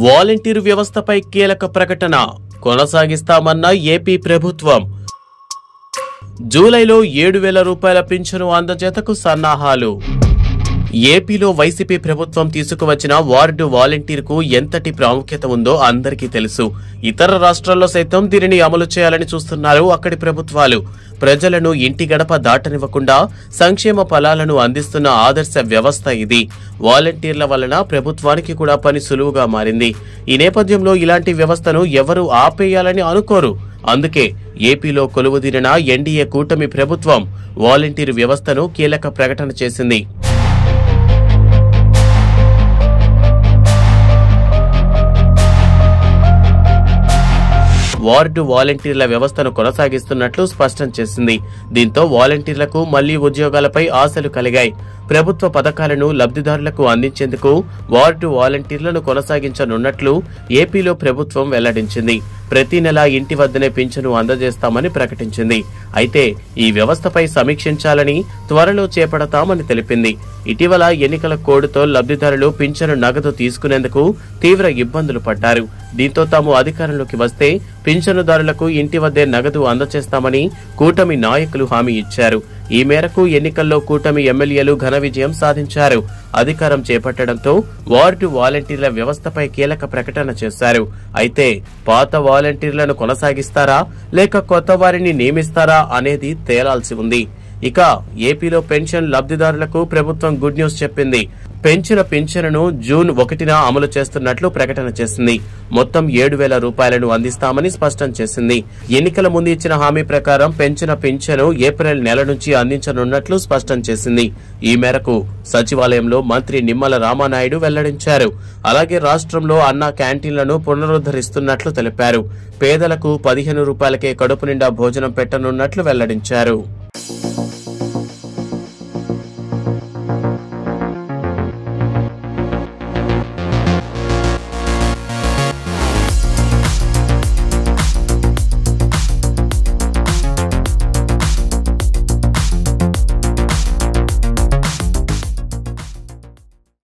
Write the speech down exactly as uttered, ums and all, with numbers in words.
Volunteer వ్యవస్థపై కీలక ప్రకటన కొనసాగిస్తామన్న ఏపీ ప్రభుత్వం. జూలైలో ఏడు వేల రూపాయల పింఛను అందజేతకు సన్నాహాలు. ఏపీలో వైసీపీ ప్రభుత్వం తీసుకువచ్చిన వార్డు వాలంటీర్కు ఎంతటి ప్రాముఖ్యత ఉందో అందరికీ తెలుసు. ఇతర రాష్ట్రాల్లో సైతం దీనిని అమలు చేయాలని చూస్తున్నారు అక్కడి ప్రభుత్వాలు. ప్రజలను ఇంటి గడప దాటనివ్వకుండా సంక్షేమ ఫలాలను అందిస్తున్న ఆదర్శ వ్యవస్థ ఇది. వాలంటీర్ల వలన ప్రభుత్వానికి కూడా పని సులువుగా మారింది. ఈ నేపథ్యంలో ఇలాంటి వ్యవస్థను ఎవరూ ఆపేయాలని అనుకోరు. అందుకే ఏపీలో కొలువుదీరిన ఎన్డీఏ కూటమి ప్రభుత్వం వాలంటీర్ వ్యవస్థను కీలక ప్రకటన చేసింది. వార్డు వాలంటీర్ల వ్యవస్థను కొనసాగిస్తున్నట్లు స్పష్టం చేసింది. దీంతో వాలంటీర్లకు మళ్లీ ఉద్యోగాలపై ఆశలు కలిగాయి. ప్రభుత్వ పథకాలను లబ్ధిదారులకు అందించేందుకు వార్డు వాలంటీర్లను కొనసాగించనున్నట్లు ఏపీలో ప్రభుత్వం వెల్లడించింది. ప్రతి నెల ఇంటి వద్దనే పింఛను అందజేస్తామని ప్రకటించింది. అయితే ఈ వ్యవస్థపై సమీక్షించాలని త్వరలో చేపడతామని తెలిపింది. ఇటీవల ఎన్నికల కోడ్తో లబ్ధిదారులు పింఛను నగదు తీసుకునేందుకు తీవ్ర ఇబ్బందులు పడ్డారు. దీంతో తాము అధికారంలోకి వస్తే పింఛనుదారులకు ఇంటి వద్దే నగదు అందజేస్తామని కూటమి నాయకులు హామీ ఇచ్చారు. ఈ మేరకు ఎన్నికల్లో కూటమి ఎమ్మెల్యేలు ఘన విజయం సాధించారు. అధికారం చేపట్టడంతో వార్డు వాలంటీర్ల వ్యవస్థపై కీలక ప్రకటన చేశారు. అయితే పాత వాలంటీర్లను కొనసాగిస్తారా లేక కొత్త వారిని నియమిస్తారా అనేది తేలాల్సి ఉంది. ఇక ఏపీలో పెన్షన్ లబ్ధిదారులకు ప్రభుత్వం గుడ్ న్యూస్ చెప్పింది. పెంచిన పింఛనును జూన్ ఒకటిన అమలు చేస్తున్నట్లు ప్రకటన చేసింది. మొత్తం ఏడు వేల రూపాయలను అందిస్తామని స్పష్టం చేసింది. ఎన్నికల ముందు ఇచ్చిన హామీ ప్రకారం పెంచిన పింఛను ఏప్రిల్ నెల నుంచి అందించనున్నట్లు స్పష్టం చేసింది. ఈ మేరకు సచివాలయంలో మంత్రి నిమ్మల రామానాయుడు వెల్లడించారు. అలాగే రాష్ట్రంలో అన్న క్యాంటీన్లను పునరుద్ధరిస్తున్నట్లు తెలిపారు. పేదలకు పదిహేను రూపాయలకే కడుపు నిండా భోజనం పెట్టనున్నట్లు వెల్లడించారు.